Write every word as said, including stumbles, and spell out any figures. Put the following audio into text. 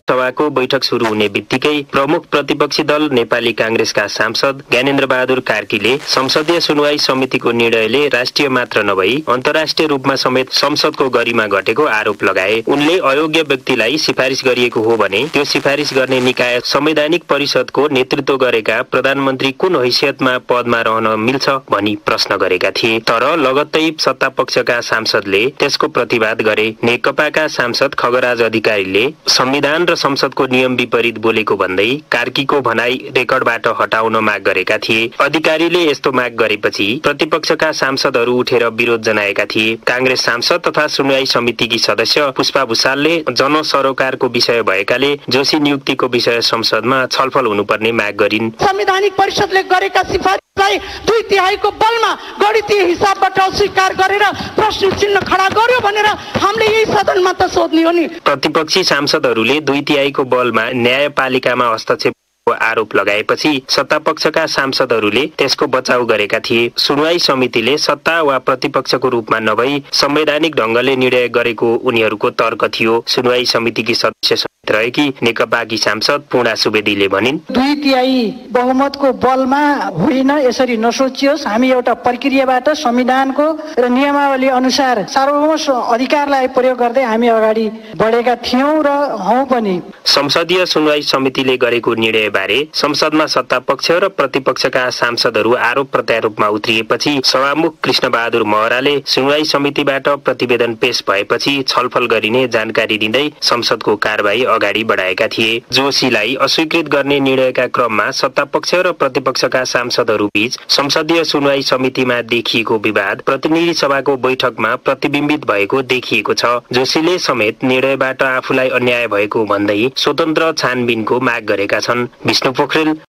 सभाको बैठक सुरु हुने बित्तिकै प्रमुख प्रतिपक्षी दल नेपाली कांग्रेसका सांसद ज्ञानेन्द्र बहादुर कार्कीले संसदीय सुनवाई समितिको निर्णयले राष्ट्रिय मात्र नभई अन्तर्राष्ट्रिय रूपमा समेत संसदको गरिमा घटेको आरोप लगाए। उनले अयोग्य व्यक्तिलाई सिफारिस गरिएको हो भने त्यो सिफारिस गर्ने निकाय संवैधानिक परिषदको नेतृत्व गरेका प्रधानमन्त्री कुन हैसियतमा पदमा रहन मिल्छ भनी प्रश्न गरेका थिए। तर लगत्तै सत्तापक्षका सांसदले त्यसको प्रतिवाद गरे। नेकपाका सांसद खगराज अधिकारीले संविधान र संसदको नियम विपरीत बोलेको भन्दै कार्कीको भनाई रेकर्डबाट हटाउन माग गरेका थिए। अधिकारीले यस्तो माग गरेपछि प्रतिपक्षका सांसदहरू उठेर विरोध जनाएका थिए। कांग्रेस सांसद तथा सुनवाई समितिकी सदस्य पुष्पा भुसालले जनसरोकारको विषय भएकाले जोशी नियुक्तिको विषय संसदमा छलफल हुनुपर्ने माग गरिन्। संवैधानिक परिषदले गरेका सिफारिसलाई दुई तिहाईको बलमा गणितीय हिसाबबाट अस्वीकार गरेर प्रश्न चिन्ह खडा गर्यो भनेर हामीले यही सदनमा त सोध्ने हो नि। प्रतिपक्षी सांसदहरूले दुई तिहाईको बलमा न्यायपालिकामा हस्तक्षेपको आरोप लगाएपछि सत्तापक्षका सांसदहरूले त्यसको बचाउ गरेका थिए। सुनवाई समितिले सत्ता वा प्रतिपक्षको रूपमा नभई संवैधानिक ढंगले निर्णय गरेको उनीहरूको तर्क थियो। सुनवाई समितिकी सदस्य रहेकी नेकपाकी सांसद पूर्णा सुवेदीले भनिन्, दुई तिहाई बहुमतको बलमा होइन, यसरी नसोचियोस्। हामी एउटा प्रक्रियाबाट संविधानको र नियमावली अनुसार सार्वभौम अधिकारलाई प्रयोग गर्दै हामी अगाडि बढेका थियौं र हौं पनि। संसदीय सुनवाई समितिले गरेको निर्णय बारे संसदमा सत्तापक्ष र प्रतिपक्षका सांसदहरू आरोप प्रत्यारोपमा उत्रिएपछि सभामुख कृष्ण बहादुर महराले सुनवाई समितिबाट प्रतिवेदन पेश भएपछि छलफल गरिने जानकारी दिँदै संसदको कारबाही अगाडि बढाएका थिए। जोशीलाई अस्वीकृत गर्ने निर्णयका क्रममा सत्तापक्ष र प्रतिपक्षका सांसदहरू बीच संसदीय सुनवाई समितिमा देखिएको विवाद प्रतिनिधि सभाको बैठकमा प्रतिबिम्बित भएको देखिएको छ। जोशीले समेत निर्णयबाट आफूलाई अन्याय भएको भन्दै स्वतन्त्र छानबिनको माग गरेका छन्। विष्णु पोखरेल,